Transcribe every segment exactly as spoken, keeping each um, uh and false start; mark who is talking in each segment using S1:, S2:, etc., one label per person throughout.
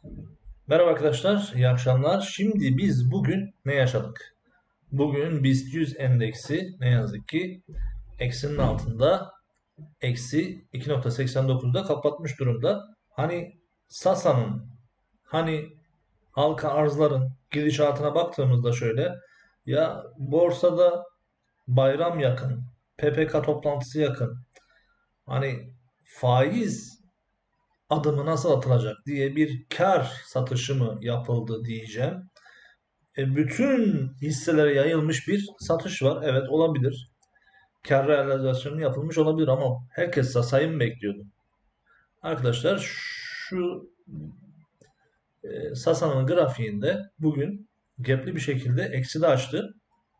S1: Merhaba arkadaşlar, iyi akşamlar. Şimdi biz bugün ne yaşadık? Bugün BIST yüz endeksi ne yazık ki eksinin altında eksi iki nokta seksen dokuzda kapatmış durumda. Hani Sasa'nın, hani halka arzların gidişatına baktığımızda şöyle ya borsada bayram yakın, P P K toplantısı yakın. Hani faiz adımı nasıl atılacak diye bir kar satışı mı yapıldı diyeceğim. E, bütün hisselere yayılmış bir satış var. Evet, olabilir. Kar realizasyonu yapılmış olabilir ama herkes Sasa'yı mı bekliyordu? Arkadaşlar şu e, Sasa'nın grafiğinde bugün gapli bir şekilde ekside açtı.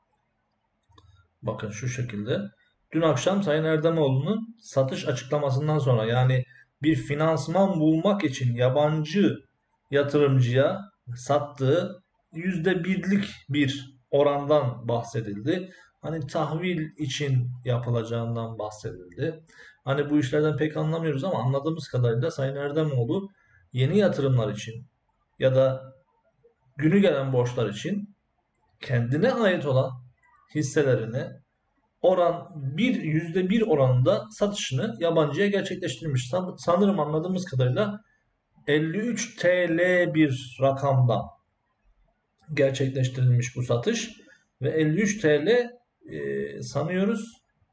S1: Bakın şu şekilde. Dün akşam Sayın Erdemoğlu'nun satış açıklamasından sonra, yani bir finansman bulmak için yabancı yatırımcıya sattığı yüzde birlik bir orandan bahsedildi. Hani tahvil için yapılacağından bahsedildi. Hani bu işlerden pek anlamıyoruz ama anladığımız kadarıyla Sayın Erdemoğlu yeni yatırımlar için ya da günü gelen borçlar için kendine ait olan hisselerini oran bir yüzde bir oranında satışını yabancıya gerçekleştirmiş. Sanırım anladığımız kadarıyla elli üç T L bir rakamda gerçekleştirilmiş bu satış ve elli üç T L e, sanıyoruz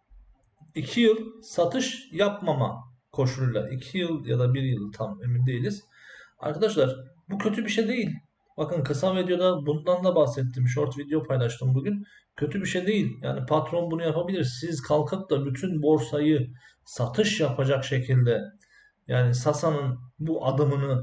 S1: iki yıl satış yapmama koşuluyla, iki yıl ya da bir yıl, tam emin değiliz. Arkadaşlar bu kötü bir şey değil. Bakın, kısa videoda bundan da bahsettim. Short video paylaştım bugün. Kötü bir şey değil. Yani patron bunu yapabilir. Siz kalkıp da bütün borsayı satış yapacak şekilde, yani Sasa'nın bu adımını,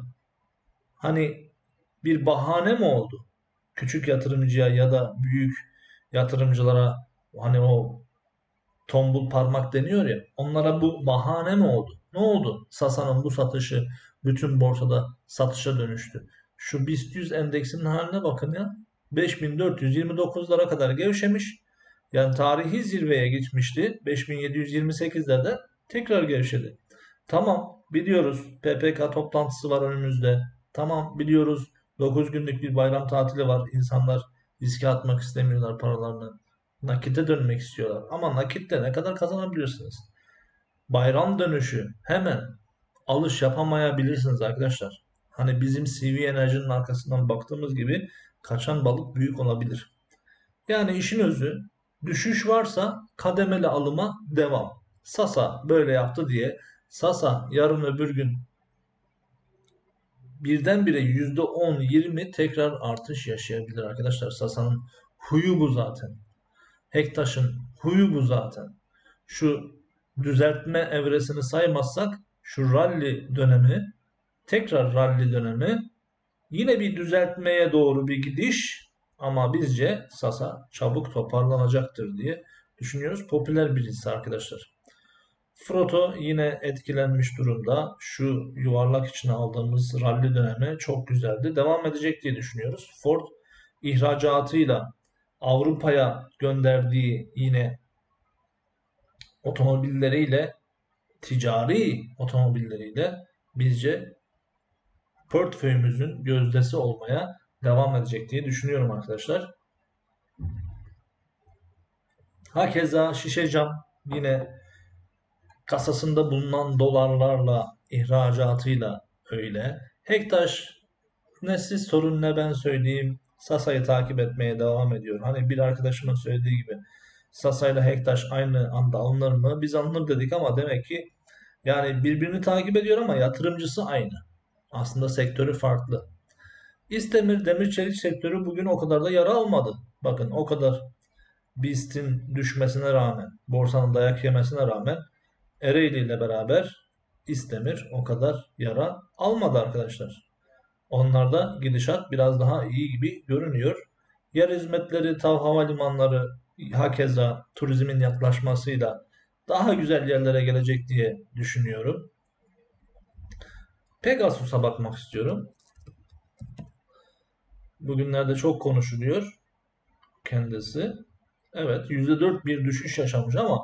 S1: hani bir bahane mi oldu? Küçük yatırımcıya ya da büyük yatırımcılara, hani o tombul parmak deniyor ya, onlara bu bahane mi oldu? Ne oldu? Sasa'nın bu satışı bütün borsada satışa dönüştü. Şu BIST yüz endeksinin haline bakın ya. beş bin dört yüz yirmi dokuzlara kadar gevşemiş. Yani tarihi zirveye gitmişti. beş bin yedi yüz yirmi sekizlerde tekrar gevşedi. Tamam, biliyoruz P P K toplantısı var önümüzde. Tamam, biliyoruz dokuz günlük bir bayram tatili var. İnsanlar riske atmak istemiyorlar paralarını. Nakite dönmek istiyorlar. Ama nakitte ne kadar kazanabilirsiniz? Bayram dönüşü hemen alış yapamayabilirsiniz arkadaşlar. Hani bizim C V Enerji'nin arkasından baktığımız gibi kaçan balık büyük olabilir. Yani işin özü, düşüş varsa kademeli alıma devam. Sasa böyle yaptı diye Sasa yarın öbür gün birdenbire yüzde on yirmi tekrar artış yaşayabilir arkadaşlar. Sasa'nın huyu bu zaten. Hektaş'ın huyu bu zaten. Şu düzeltme evresini saymazsak şu rally dönemi, tekrar rally dönemi, yine bir düzeltmeye doğru bir gidiş ama bizce Sasa çabuk toparlanacaktır diye düşünüyoruz. Popüler bir hisse arkadaşlar. Froto yine etkilenmiş durumda. Şu yuvarlak içine aldığımız rally dönemi çok güzeldi. Devam edecek diye düşünüyoruz. Ford ihracatıyla Avrupa'ya gönderdiği yine otomobilleriyle, ticari otomobilleriyle bizce portföyümüzün gözdesi olmaya devam edecek diye düşünüyorum arkadaşlar. Hakeza şişe cam yine kasasında bulunan dolarlarla, ihracatıyla öyle. Hektaş, ne siz sorun ne ben söyleyeyim, Sasa'yı takip etmeye devam ediyor. Hani bir arkadaşımın söylediği gibi Sasa ile Hektaş aynı anda alınır mı? Biz alınır dedik ama demek ki yani birbirini takip ediyor ama yatırımcısı aynı. Aslında sektörü farklı. İstemir demir çelik sektörü bugün o kadar da yara almadı. Bakın, o kadar BIST'in düşmesine rağmen, borsanın dayak yemesine rağmen Ereğli ile beraber İstemir o kadar yara almadı arkadaşlar. Onlarda gidişat biraz daha iyi gibi görünüyor. Yer hizmetleri, TAV havalimanları, hakeza turizmin yaklaşmasıyla daha güzel yerlere gelecek diye düşünüyorum. Pegasus'a bakmak istiyorum. Bugünlerde çok konuşuluyor kendisi. Evet, yüzde dört bir düşüş yaşamış ama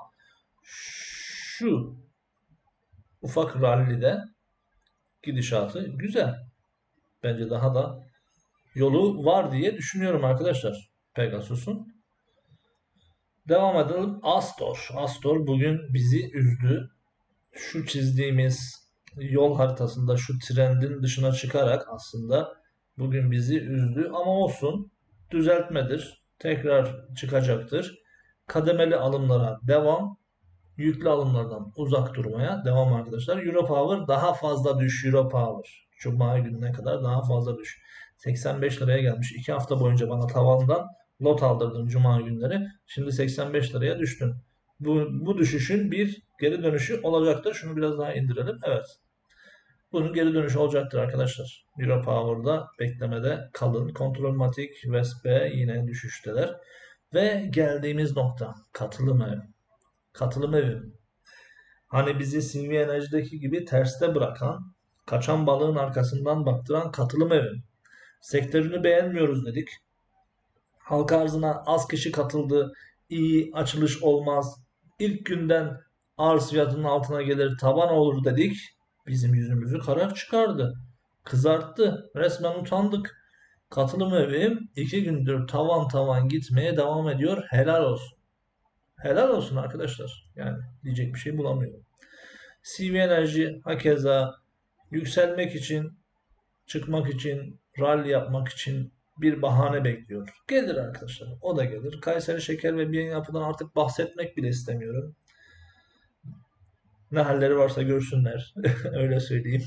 S1: şu ufak rallide gidişatı güzel. Bence daha da yolu var diye düşünüyorum arkadaşlar Pegasus'un. Devam edelim. Astor. Astor bugün bizi üzdü. Şu çizdiğimiz yol haritasında şu trendin dışına çıkarak aslında bugün bizi üzdü ama olsun, düzeltmedir. Tekrar çıkacaktır. Kademeli alımlara devam. Yüklü alımlardan uzak durmaya devam arkadaşlar. Europower daha fazla düş. Europower. Cuma gününe kadar daha fazla düş. seksen beş liraya gelmiş. iki hafta boyunca bana tavandan lot aldırdın Cuma günleri. Şimdi seksen beş liraya düştün. Bu, bu düşüşün bir geri dönüşü olacaktır. Şunu biraz daha indirelim. Evet. Bunun geri dönüşü olacaktır arkadaşlar. Europower'da beklemede kalın. Kontrolmatik, Vespe yine düşüşteler. Ve geldiğimiz nokta. Katılım evi. Katılım evi. Hani bizi C V Enerji'deki gibi terste bırakan, kaçan balığın arkasından baktıran katılım evi. Sektörünü beğenmiyoruz dedik. Halka arzına az kişi katıldı. İyi açılış olmaz. İlk günden arz fiyatının altına gelir, taban olur dedik. Bizim yüzümüzü kara çıkardı. Kızarttı. Resmen utandık. Katılım evim iki gündür tavan tavan gitmeye devam ediyor. Helal olsun. Helal olsun arkadaşlar. Yani diyecek bir şey bulamıyorum. C V Enerji hakeza yükselmek için, çıkmak için, rally yapmak için bir bahane bekliyor. Gelir arkadaşlar. O da gelir. Kayseri Şeker ve Biyen Yapı'dan artık bahsetmek bile istemiyorum. Ne halleri varsa görsünler. Öyle söyleyeyim.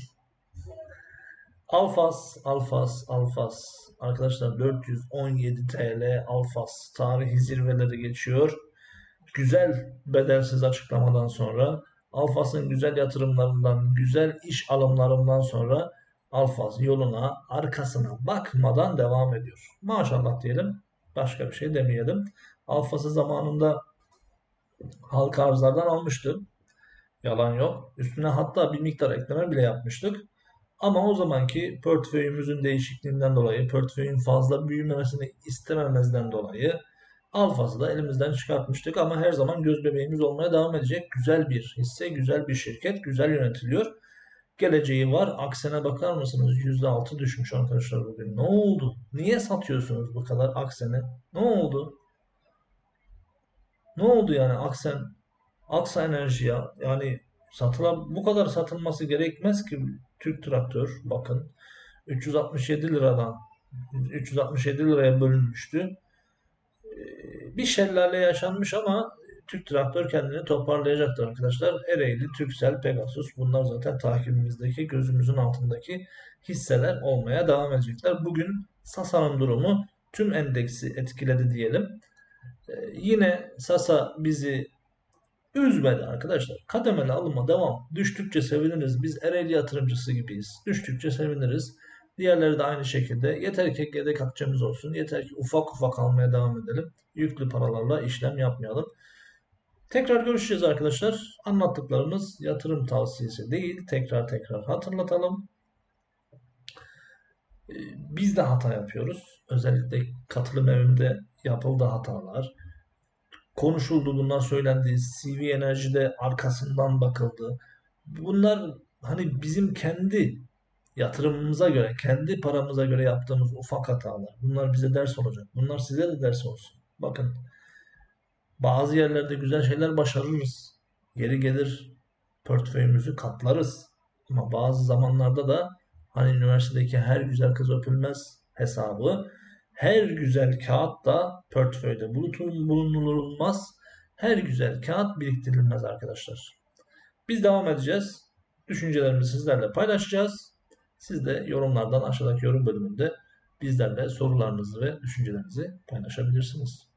S1: Alfas, Alfas, Alfas. Arkadaşlar dört yüz on yedi T L Alfas tarihi zirveleri geçiyor. Güzel bedelsiz açıklamadan sonra, Alfas'ın güzel yatırımlarından, güzel iş alımlarından sonra Alfas yoluna, arkasına bakmadan devam ediyor. Maşallah diyelim. Başka bir şey demeyelim. Alfas'ı zamanında halka arzlardan almıştım. Yalan yok. Üstüne hatta bir miktar ekleme bile yapmıştık. Ama o zamanki portföyümüzün değişikliğinden dolayı, portföyün fazla büyümemesini istememezden dolayı Alfas'ı da elimizden çıkartmıştık ama her zaman göz bebeğimiz olmaya devam edecek. Güzel bir hisse, güzel bir şirket, güzel yönetiliyor. Geleceği var. Aksene bakar mısınız? yüzde altı düşmüş arkadaşlar bugün. Ne oldu? Niye satıyorsunuz bu kadar Aksen'e? Ne oldu? Ne oldu yani Aksen? Aksa Enerji ya. Yani satıla, bu kadar satılması gerekmez ki. Türk Traktör bakın üç yüz altmış yedi liradan üç yüz altmış yedi liraya bölünmüştü. Bir şelale yaşanmış ama Türk Traktör kendini toparlayacaktır arkadaşlar. Ereğli, Türksel, Pegasus bunlar zaten takibimizdeki, gözümüzün altındaki hisseler olmaya devam edecekler. Bugün Sasa'nın durumu tüm endeksi etkiledi diyelim. Ee, yine Sasa bizi üzmedi arkadaşlar. Kademeli alıma devam. Düştükçe seviniriz. Biz Ereğli yatırımcısı gibiyiz. Düştükçe seviniriz. Diğerleri de aynı şekilde. Yeter ki yedek akçemiz olsun. Yeter ki ufak ufak almaya devam edelim. Yüklü paralarla işlem yapmayalım. Tekrar görüşeceğiz arkadaşlar. Anlattıklarımız yatırım tavsiyesi değil. Tekrar tekrar hatırlatalım. Biz de hata yapıyoruz. Özellikle katılım evimde yapıldı hatalar. Konuşuldu, bunlar söylendi. C V Enerji'de arkasından bakıldı. Bunlar hani bizim kendi yatırımımıza göre, kendi paramıza göre yaptığımız ufak hatalar. Bunlar bize ders olacak. Bunlar size de ders olsun. Bakın, bazı yerlerde güzel şeyler başarırız. Yeri gelir portföyümüzü katlarız. Ama bazı zamanlarda da hani üniversitedeki her güzel kız öpülmez hesabı, her güzel kağıt da portföyde bulunulmaz. Her güzel kağıt biriktirilmez arkadaşlar. Biz devam edeceğiz. Düşüncelerimizi sizlerle paylaşacağız. Siz de yorumlardan, aşağıdaki yorum bölümünde bizlerle sorularınızı ve düşüncelerinizi paylaşabilirsiniz.